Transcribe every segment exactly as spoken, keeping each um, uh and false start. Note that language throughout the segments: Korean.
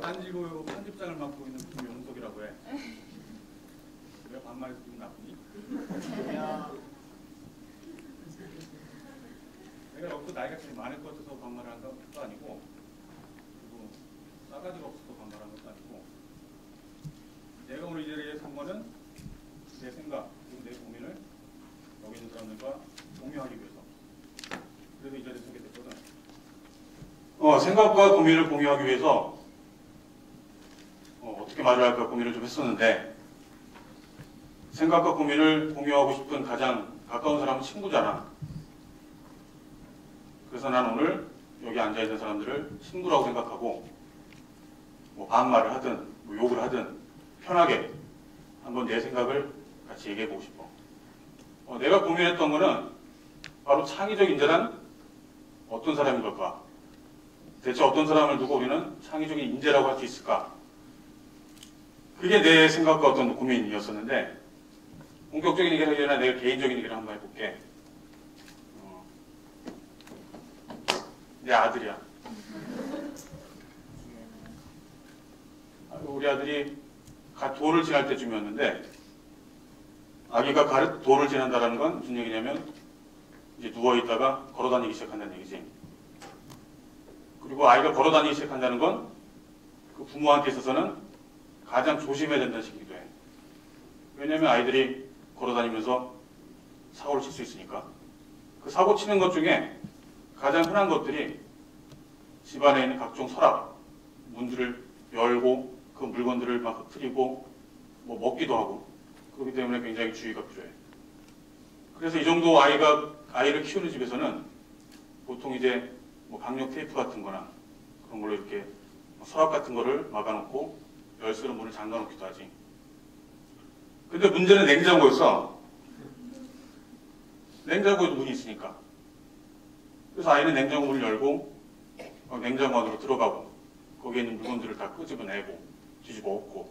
단지고 편집장을 맡고 있는 김용석이라고 해. 왜 반말해서 기분 나쁘니? 내가 여기서 나이가 제일 많을 것 같아서 반말을 한 것도 아니고, 그리고 싸가지가 없어서 반말한 것도 아니고, 내가 오늘 이 자리에 선 거는 내 생각, 그리고 내 고민을 여기 있는 사람들과 공유하기 위해서. 그래서 이 자리에 서게 됐거든. 어, 생각과 고민을 공유하기 위해서 어, 어떻게 말을 할까 고민을 좀 했었는데, 생각과 고민을 공유하고 싶은 가장 가까운 사람은 친구잖아. 그래서 난 오늘 여기 앉아있는 사람들을 친구라고 생각하고, 뭐 반말을 하든 뭐 욕을 하든 편하게 한번 내 생각을 같이 얘기해보고 싶어. 어, 내가 고민했던 거는 바로 창의적 인재란 어떤 사람인 걸까? 대체 어떤 사람을 두고 우리는 창의적인 인재라고 할 수 있을까? 그게 내 생각과 어떤 고민이었었는데, 본격적인 얘기를 하기 전에 내가 개인적인 얘기를 한번 해볼게. 어, 내 아들이야. 우리 아들이 갓 돌을 지날 때쯤이었는데, 아기가 가르, 돌을 지난다는 건 무슨 얘기냐면 이제 누워있다가 걸어다니기 시작한다는 얘기지. 그리고 아이가 걸어다니기 시작한다는 건 그 부모한테 있어서는 가장 조심해야 된다는 식이기도 해. 왜냐하면 아이들이 걸어다니면서 사고를 칠 수 있으니까. 그 사고 치는 것 중에 가장 흔한 것들이 집안에 있는 각종 서랍, 문들을 열고 그 물건들을 막 흩트리고 뭐 먹기도 하고, 그렇기 때문에 굉장히 주의가 필요해. 그래서 이 정도 아이가, 아이를 키우는 집에서는 보통 이제 뭐 강력 테이프 같은 거나 그런 걸로 이렇게 서랍 같은 거를 막아놓고 열쇠로 문을 잠가 놓기도 하지. 근데 문제는 냉장고였어. 냉장고에도 문이 있으니까. 그래서 아이는 냉장고 문을 열고 냉장고 안으로 들어가고 거기에 있는 물건들을 다 끄집어내고 뒤집어 엎고.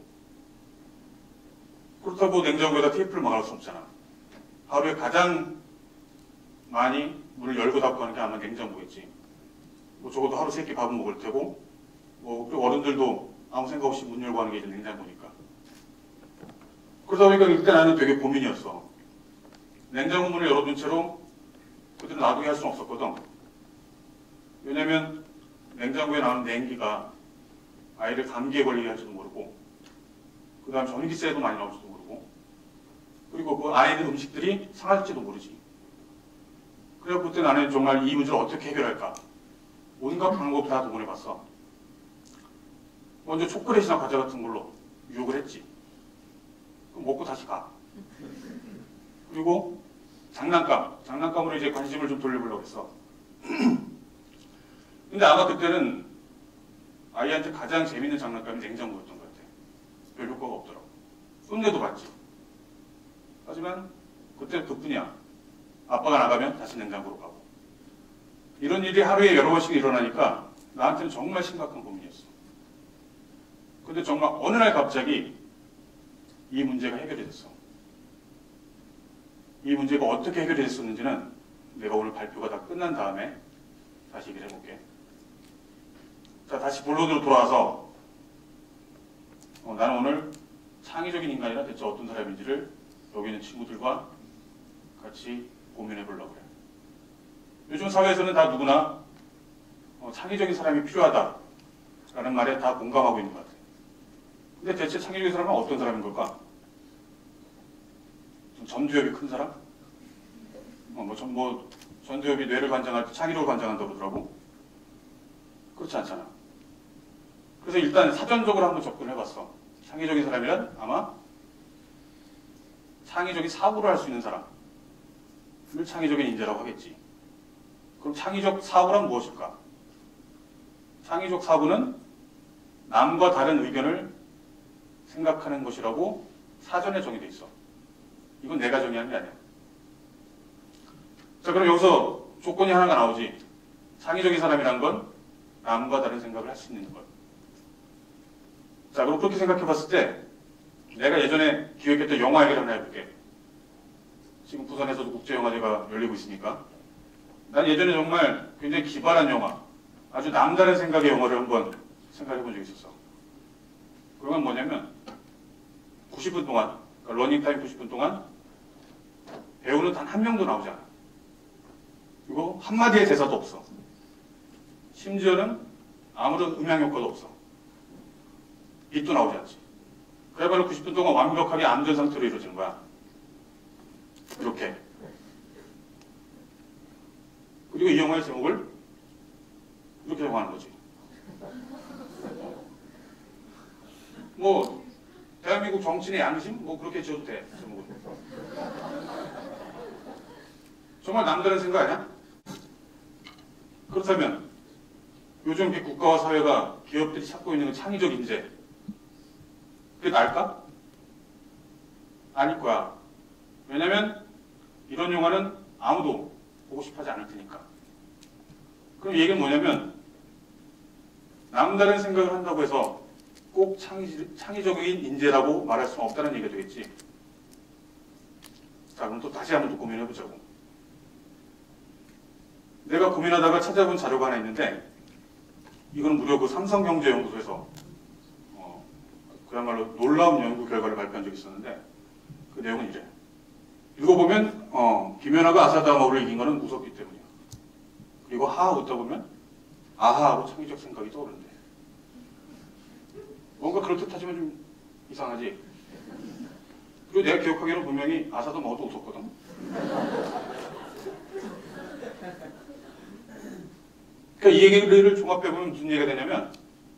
그렇다고 냉장고에다 테이프를 막을 수 없잖아. 하루에 가장 많이 문을 열고 닫고 하는 게 아마 냉장고겠지. 뭐 적어도 하루 세 끼 밥은 먹을 테고, 뭐 그리고 어른들도 아무 생각 없이 문 열고 하는 게 이제 냉장고니까. 그러다 보니까 그때 나는 되게 고민이었어. 냉장고 문을 열어둔 채로 그대로 놔두게 할 수는 없었거든. 왜냐면 냉장고에 나오는 냉기가 아이를 감기에 걸리게 할지도 모르고, 그 다음 전기세도 많이 나올지도 모르고, 그리고 그 안에 있는 음식들이 상할지도 모르지. 그래서 그때 나는 정말 이 문제를 어떻게 해결할까? 온갖 방법을 다 동원해봤어. 먼저 초콜릿이나 과자 같은 걸로 유혹을 했지. 그럼 먹고 다시 가. 그리고 장난감, 장난감으로 이제 관심을 좀 돌려보려고 했어. 근데 아마 그때는 아이한테 가장 재밌는 장난감이 냉장고였던 것 같아. 별 효과가 없더라고. 쏜내도 봤지. 하지만 그때는 그뿐이야. 아빠가 나가면 다시 냉장고로 가고. 이런 일이 하루에 여러 번씩 일어나니까 나한테는 정말 심각한 고민이었어. 근데 정말 어느 날 갑자기 이 문제가 해결이 됐어. 이 문제가 어떻게 해결이 됐었는지는 내가 오늘 발표가 다 끝난 다음에 다시 얘기를 해볼게. 자, 다시 본론으로 돌아와서 어, 나는 오늘 창의적인 인간이라 대체 어떤 사람인지를 여기 있는 친구들과 같이 고민해 보려고 해요. 요즘 사회에서는 다 누구나 어, 창의적인 사람이 필요하다라는 말에 다 공감하고 있는 것 같아요. 근데 대체 창의적인 사람은 어떤 사람인 걸까? 좀 전두엽이 큰 사람? 어, 뭐, 전, 뭐 전두엽이 뇌를 관장할 때 창의력을 관장한다고 그러더라고. 그렇지 않잖아. 그래서 일단 사전적으로 한번 접근을 해봤어. 창의적인 사람이란 아마 창의적인 사고를 할 수 있는 사람을 창의적인 인재라고 하겠지. 그럼 창의적 사고란 무엇일까? 창의적 사고는 남과 다른 의견을 생각하는 것이라고 사전에 정의되어 있어. 이건 내가 정의한 게 아니야. 자, 그럼 여기서 조건이 하나가 나오지. 창의적인 사람이란 건 남과 다른 생각을 할 수 있는 것. 자, 그럼 그렇게 생각해 봤을 때 내가 예전에 기획했던 영화 얘기를 하나 해볼게. 지금 부산에서도 국제영화제가 열리고 있으니까. 난 예전에 정말 굉장히 기발한 영화, 아주 남다른 생각의 영화를 한번 생각해 본 적이 있었어. 그건 뭐냐면 구십 분 동안, 그러니까 러닝타임 구십 분 동안 배우는 단 한 명도 나오지 않아. 그리고 한마디의 대사도 없어. 심지어는 아무런 음향 효과도 없어. 빛도 나오지 않지. 그야말로 구십 분 동안 완벽하게 암전 상태로 이루어지는 거야. 이렇게. 그리고 이 영화의 제목을 이렇게 정하는 거지. 뭐 대한민국 정치인의 양심? 뭐 그렇게 지어도 돼. 제목은. 정말 남다른 생각 아니야? 그렇다면 요즘 이 국가와 사회가 기업들이 찾고 있는 창의적 인재, 그게 나을까? 아닐 거야. 왜냐면 이런 영화는 아무도 보고 싶어하지 않을 테니까. 그럼 이 얘기는 뭐냐면 남다른 생각을 한다고 해서 꼭 창의, 창의적인 인재라고 말할 수는 없다는 얘기가 되겠지. 자, 그럼 또 다시 한번 또 고민해보자고. 내가 고민하다가 찾아본 자료가 하나 있는데 이건 무려 그 삼성경제연구소에서 어, 그야말로 놀라운 연구 결과를 발표한 적이 있었는데 그 내용은 이래. 읽어보면 어, 김연아가 아사다마오를 이긴 거는 무섭기 때문이야. 그리고 하하 웃다 보면 아하하고 창의적 생각이 떠오른대. 뭔가 그럴듯하지만 좀 이상하지. 그리고 내가 기억하기로는 분명히 아사다마오도 웃었거든. 그러니까 이 얘기를 종합해보면 무슨 얘기가 되냐면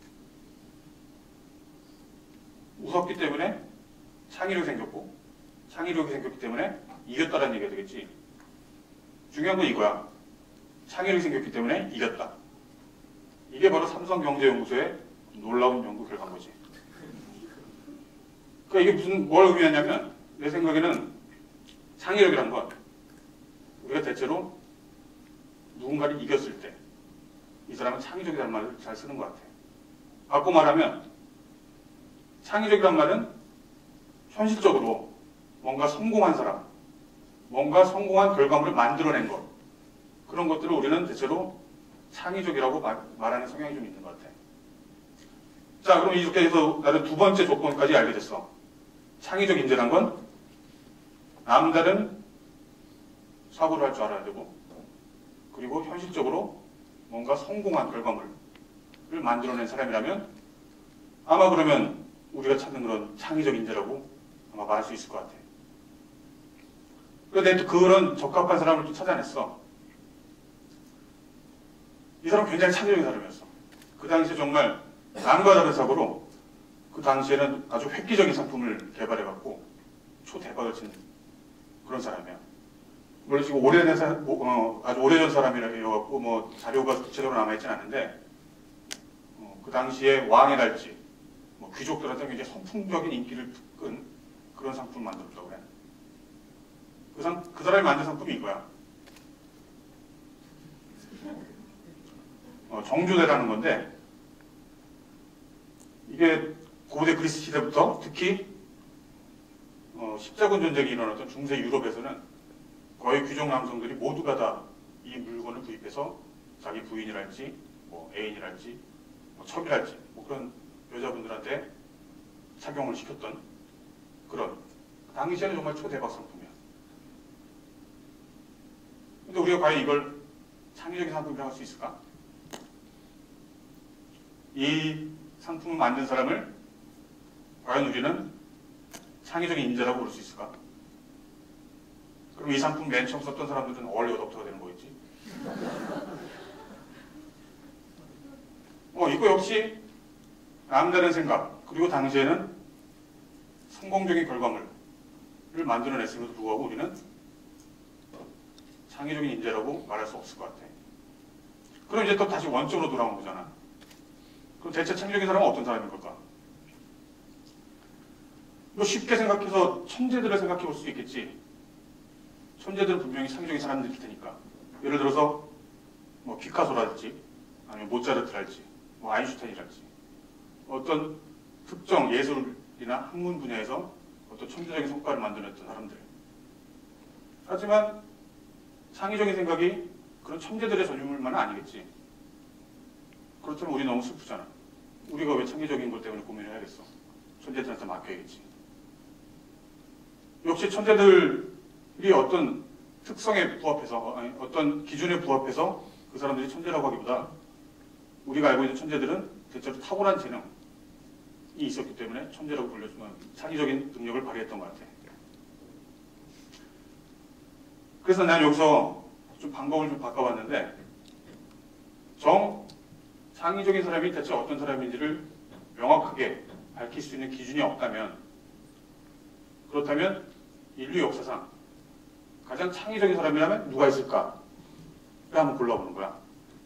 웃었기 때문에 창의력이 생겼고 창의력이 생겼기 때문에 이겼다라는 얘기가 되겠지. 중요한 건 이거야. 창의력이 생겼기 때문에 이겼다. 이게 바로 삼성경제연구소의 놀라운 연구 결과인 거지. 그러니까 이게 무슨 뭘 의미하냐면 내 생각에는 창의력이란 건 우리가 대체로 누군가를 이겼을 때 이 사람은 창의적이라는 말을 잘 쓰는 것 같아. 바꿔 말하면 창의적이란 말은 현실적으로 뭔가 성공한 사람, 뭔가 성공한 결과물을 만들어낸 것, 그런 것들을 우리는 대체로 창의적이라고 말, 말하는 성향이 좀 있는 것 같아. 자, 그럼 이렇게 해서 나는 두 번째 조건까지 알게 됐어. 창의적 인재란 건 남다른 사고를 할 줄 알아야 되고, 그리고 현실적으로 뭔가 성공한 결과물을 만들어낸 사람이라면 아마 그러면 우리가 찾는 그런 창의적 인재라고 아마 말할 수 있을 것 같아. 그런데 또 그런 적합한 사람을 또 찾아냈어. 이 사람은 굉장히 창의적인 사람이었어. 그 당시에 정말 남과 다른 사고로 그 당시에는 아주 획기적인 상품을 개발해갖고 초대박을 친 그런 사람이야. 물론 지금 오래된 사, 어, 아주 오래전 사람이라고 뭐 자료가 구체적으로 남아있진 않은데 어, 그 당시에 왕이랄지 뭐 귀족들한테 굉장히 선풍적인 인기를 끈 그런 상품을 만들었다고 그래. 그, 상, 그 사람이 만든 상품이 이거야. 어, 정조대라는 건데 이게 고대 그리스 시대부터 특히 어, 십자군 전쟁이 일어났던 중세 유럽에서는 거의 귀족 남성들이 모두가 다 이 물건을 구입해서 자기 부인이랄지 뭐 애인이랄지 뭐 첩이랄지 뭐 그런 여자분들한테 착용을 시켰던 그런 당시에는 정말 초대박 상품이야. 근데 우리가 과연 이걸 창의적인 상품이라고 할 수 있을까? 이 상품을 만든 사람을 과연 우리는 창의적인 인재라고 부를 수 있을까? 그럼 이 상품 맨 처음 썼던 사람들은 얼리 어댑터가 되는 거겠지? 어, 이거 역시 남다른 생각, 그리고 당시에는 성공적인 결과물을 만들어냈음에도 불구하고 우리는 창의적인 인재라고 말할 수 없을 것 같아. 그럼 이제 또 다시 원점으로 돌아온 거잖아. 그럼 대체 창의적인 사람은 어떤 사람인 걸까? 뭐 쉽게 생각해서 천재들을 생각해 볼 수 있겠지. 천재들은 분명히 창의적인 사람들일 테니까. 예를 들어서 뭐 피카소랄지, 아니면 모차르트랄지, 뭐 아인슈타인이랄지 어떤 특정 예술이나 학문 분야에서 어떤 천재적인 성과를 만들어냈던 사람들. 하지만 창의적인 생각이 그런 천재들의 전유물만은 아니겠지. 그렇다면 우리 너무 슬프잖아. 우리가 왜 창의적인 것 때문에 고민을 해야겠어. 천재들한테 맡겨야겠지. 역시 천재들이 어떤 특성에 부합해서, 아니, 어떤 기준에 부합해서 그 사람들이 천재라고 하기보다 우리가 알고 있는 천재들은 대체로 탁월한 재능이 있었기 때문에 천재라고 불려주면 창의적인 능력을 발휘했던 것 같아요. 그래서 난 여기서 좀 방법을 좀 바꿔봤는데, 정 창의적인 사람이 대체 어떤 사람인지를 명확하게 밝힐 수 있는 기준이 없다면, 그렇다면 인류 역사상 가장 창의적인 사람이라면 누가 있을까를 한번 골라보는 거야.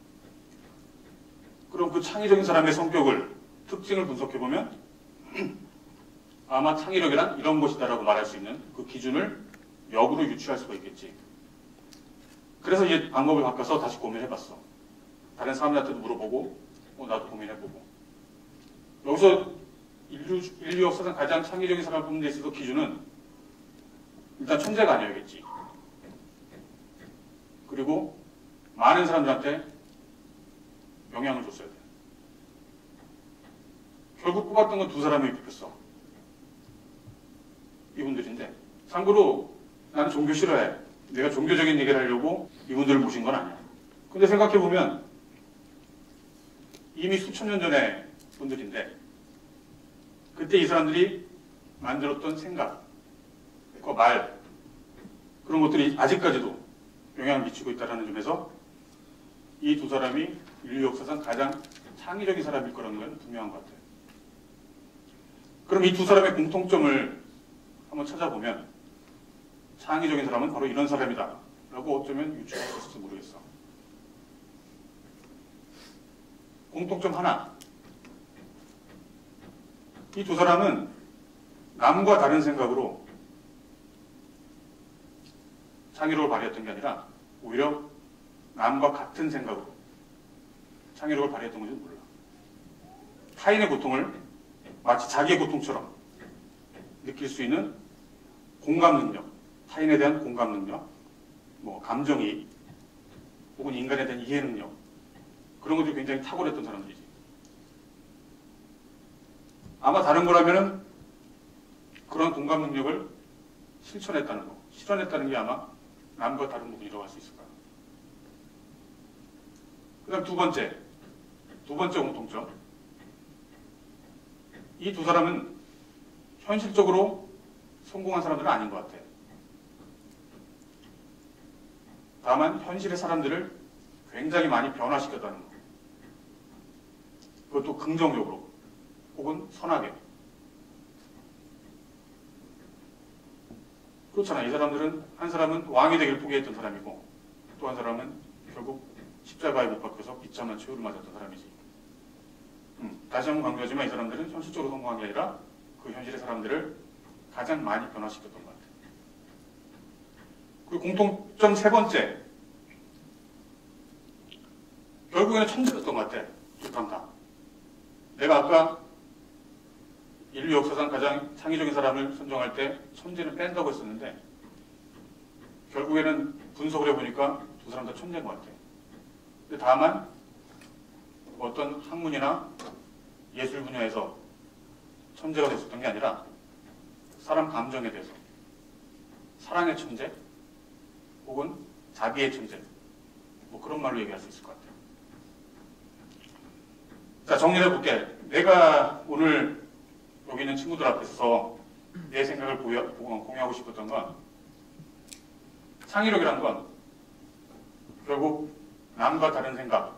그럼 그 창의적인 사람의 성격을, 특징을 분석해보면 아마 창의력이란 이런 것이다라고 말할 수 있는 그 기준을 역으로 유추할 수가 있겠지. 그래서 이제 방법을 바꿔서 다시 고민해봤어. 다른 사람들한테도 물어보고, 어, 나도 고민해보고. 여기서 인류, 인류 역사상 가장 창의적인 사람을 뽑는 데 있어서 기준은 일단 천재가 아니어야겠지. 그리고 많은 사람들한테 영향을 줬어야 돼. 결국 뽑았던 건 두 사람이 뽑혔어. 이분들인데. 참고로 나는 종교 싫어해. 내가 종교적인 얘기를 하려고 이분들을 모신 건 아니야. 근데 생각해보면 이미 수천 년 전의 분들인데, 그때 이 사람들이 만들었던 생각, 그 말, 그런 것들이 아직까지도 영향을 미치고 있다는 점에서 이 두 사람이 인류 역사상 가장 창의적인 사람일 거라는 건 분명한 것 같아요. 그럼 이 두 사람의 공통점을 한번 찾아보면 창의적인 사람은 바로 이런 사람이다 라고 어쩌면 유추할 수 있을지 모르겠어. 공통점 하나. 이 두 사람은 남과 다른 생각으로 창의력을 발휘했던 게 아니라 오히려 남과 같은 생각으로 창의력을 발휘했던 건지 몰라. 타인의 고통을 마치 자기의 고통처럼 느낄 수 있는 공감 능력, 타인에 대한 공감 능력, 뭐 감정이입, 혹은 인간에 대한 이해 능력, 그런 것들이 굉장히 탁월했던 사람들이지. 아마 다른 거라면은 그런 공감 능력을 실천했다는 거, 실현했다는 게 아마 남과 다른 부분이라고 할 수 있을 거야. 그 다음 두 번째, 두 번째 공통점. 이 두 사람은 현실적으로 성공한 사람들은 아닌 것 같아. 다만 현실의 사람들을 굉장히 많이 변화시켰다는 거. 그것도 긍정적으로 혹은 선하게. 그렇잖아. 이 사람들은, 한 사람은 왕이 되기를 포기했던 사람이고 또 한 사람은 결국 십자가에 못 박혀서 비참한 최후를 맞았던 사람이지. 음, 다시 한번 강조하지만 이 사람들은 현실적으로 성공한 게 아니라 그 현실의 사람들을 가장 많이 변화시켰던 것 같아요. 그리고 공통점 세 번째. 결국에는 천재였던 것 같아. 두 사람 다. 내가 아까 인류 역사상 가장 창의적인 사람을 선정할 때 천재는 뺀다고 했었는데, 결국에는 분석을 해보니까 두 사람 다 천재인 것 같아요. 근데 다만 어떤 학문이나 예술 분야에서 천재가 됐었던 게 아니라 사람 감정에 대해서 사랑의 천재 혹은 자기의 천재, 뭐 그런 말로 얘기할 수 있을 것 같아요. 자, 정리해 볼게. 내가 오늘 여기 있는 친구들 앞에서 내 생각을 보여, 공유하고 싶었던 건, 창의력이란 건 결국 남과 다른 생각이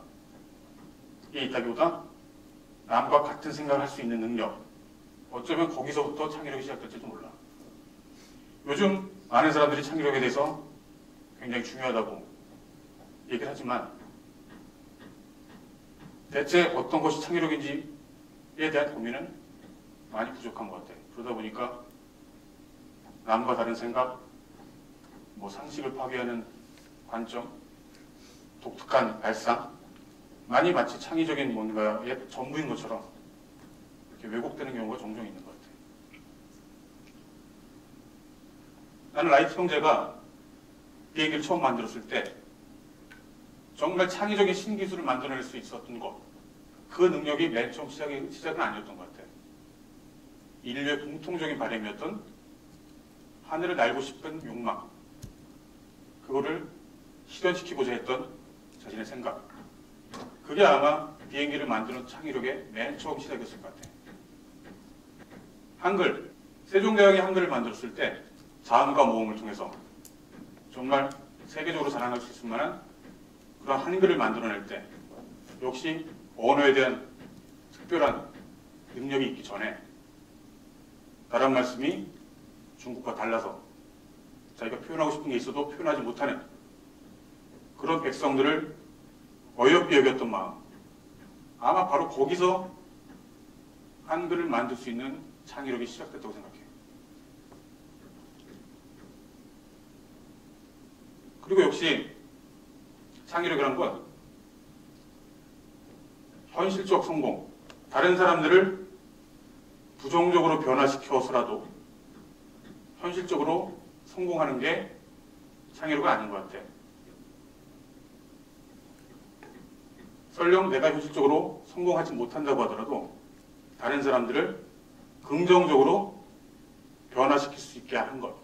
있다기보다 남과 같은 생각을 할 수 있는 능력, 어쩌면 거기서부터 창의력이 시작될지도 몰라. 요즘 많은 사람들이 창의력에 대해서 굉장히 중요하다고 얘기를 하지만 대체 어떤 것이 창의력인지에 대한 고민은 많이 부족한 것 같아요. 그러다 보니까 남과 다른 생각, 뭐 상식을 파괴하는 관점, 독특한 발상, 많이 마치 창의적인 뭔가의 전부인 것처럼 이렇게 왜곡되는 경우가 종종 있는 것 같아요. 나는 라이트 형제가 비행기를 처음 만들었을 때 정말 창의적인 신기술을 만들어낼 수 있었던 것, 그 능력이 맨 처음 시작이, 시작은 아니었던 것 같아요. 인류의 공통적인 바람이었던 하늘을 날고 싶은 욕망, 그거를 실현시키고자 했던 자신의 생각, 그게 아마 비행기를 만드는 창의력의 맨 처음 시작이었을 것 같아요. 한글, 세종대왕이 한글을 만들었을 때 자음과 모음을 통해서 정말 세계적으로 자랑할 수 있을 만한 그런 한글을 만들어낼 때 역시 언어에 대한 특별한 능력이 있기 전에 다른 말씀이 중국과 달라서 자기가 표현하고 싶은 게 있어도 표현하지 못하는 그런 백성들을 어여삐 여겼던 마음, 아마 바로 거기서 한글을 만들 수 있는 창의력이 시작됐다고 생각해요. 그리고 역시 창의력이란 건 현실적 성공, 다른 사람들을 부정적으로 변화시켜서라도 현실적으로 성공하는 게 창의력은 아닌 것 같아. 설령 내가 현실적으로 성공하지 못한다고 하더라도 다른 사람들을 긍정적으로 변화시킬 수 있게 하는 것.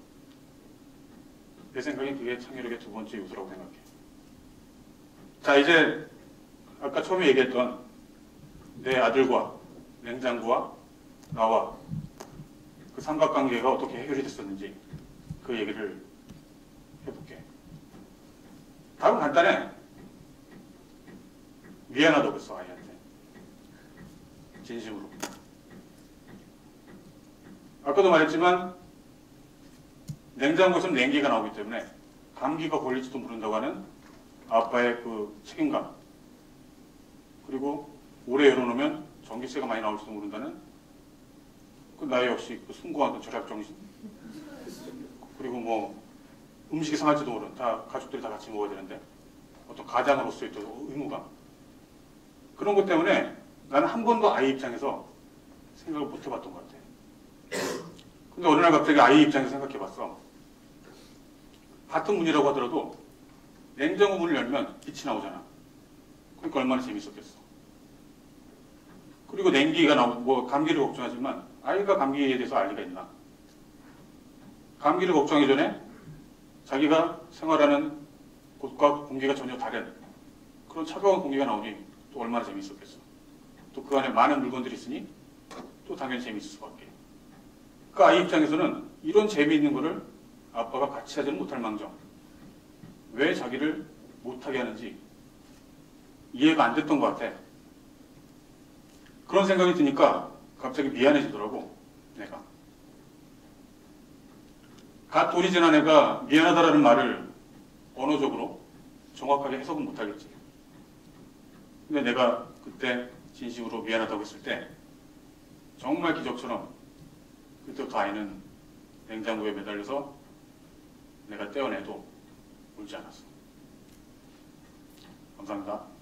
내 생각엔 그게 창의력의 두 번째 요소라고 생각해요. 자, 이제 아까 처음에 얘기했던 내 아들과 냉장고와 나와 그 삼각관계가 어떻게 해결이 됐었는지 그 얘기를 해볼게. 답은 간단해. 미안하다고 했어, 아이한테. 진심으로. 아까도 말했지만 냉장고에서는 냉기가 나오기 때문에 감기가 걸릴지도 모른다고 하는 아빠의 그 책임감, 그리고 오래 열어놓으면 전기세가 많이 나올지도 모른다는 그 나의 역시 그 숭고한 절약정신, 그리고 뭐 음식이 상할지도 모르는, 다 가족들이 다 같이 먹어야 되는데 어떤 가장으로서의 또 의무감, 그런 것 때문에 나는 한 번도 아이 입장에서 생각을 못 해봤던 것 같아. 근데 어느 날 갑자기 아이 입장에서 생각해봤어. 같은 문이라고 하더라도 냉장고 문을 열면 빛이 나오잖아. 그러니까 얼마나 재밌었겠어. 그리고 냉기가 나오고 뭐 감기를 걱정하지만 아이가 감기에 대해서 알 리가 있나. 감기를 걱정하기 전에 자기가 생활하는 곳과 공기가 전혀 다른 그런 차가운 공기가 나오니 또 얼마나 재밌었겠어. 또 그 안에 많은 물건들이 있으니 또 당연히 재밌을 수밖에. 그 아이 입장에서는 이런 재미있는 거를 아빠가 같이 하지는 못할 망정 왜 자기를 못하게 하는지 이해가 안 됐던 것 같아. 그런 생각이 드니까 갑자기 미안해지더라고, 내가. 갓 돌이 지난 애가 미안하다라는 말을 언어적으로 정확하게 해석은 못하겠지. 근데 내가 그때 진심으로 미안하다고 했을 때 정말 기적처럼 그때부터 아이는 냉장고에 매달려서 내가 떼어내도 울지 않았어. 감사합니다.